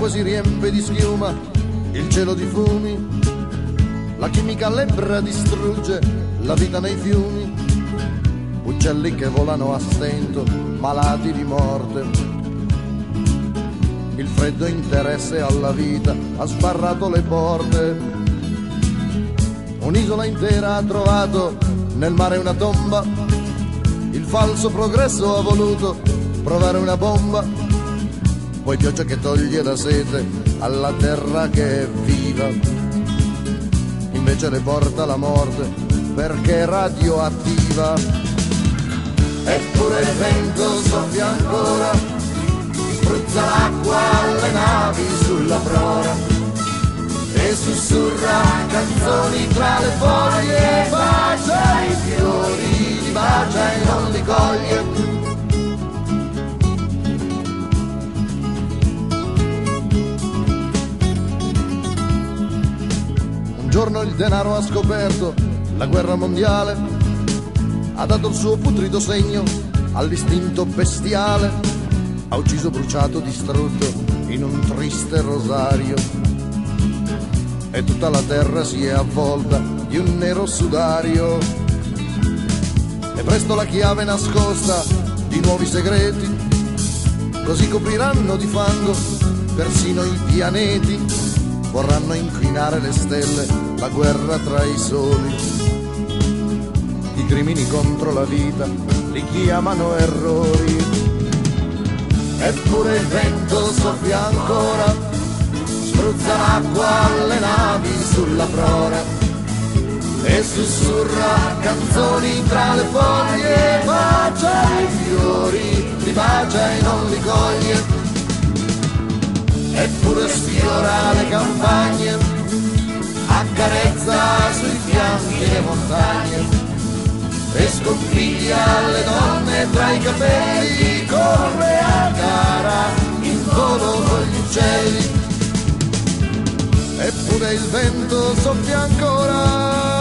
l'acqua si riempie di schiuma, il cielo di fumi, la chimica lebbra distrugge la vita nei fiumi, uccelli che volano a stento, malati di morte. Il freddo interesse alla vita ha sbarrato le porte. Un'isola intera ha trovato nel mare una tomba. Il falso progresso ha voluto provare una bomba. Poi pioggia che toglie la sete alla terra che è viva, invece le porta la morte perché è radioattiva. Eppure il vento soffia ancora, spruzza l'acqua alle navi sulla prora e sussurra canzoni tra le foglie, bacia i fiori, li bacia e non li coglie. Un giorno il denaro ha scoperto la guerra mondiale, ha dato il suo putrido segno all'istinto bestiale, ha ucciso, bruciato, distrutto in un triste rosario, e tutta la terra si è avvolta di un nero sudario. E presto la chiave nascosta di nuovi segreti, così copriranno di fango persino i pianeti, vorranno inquinare le stelle, la guerra tra i soli. I crimini contro la vita li chiamano errori. Eppure il vento soffia ancora, spruzza l'acqua alle navi sulla prora e sussurra canzoni tra le foglie, bacia i fiori, li bacia e non li coglie. Eppure sfiora le campagne, accarezza sui fianchi le montagne e sconfiglia le donne tra i capelli, corre a gara in volo con gli uccelli. Eppure il vento soffia ancora,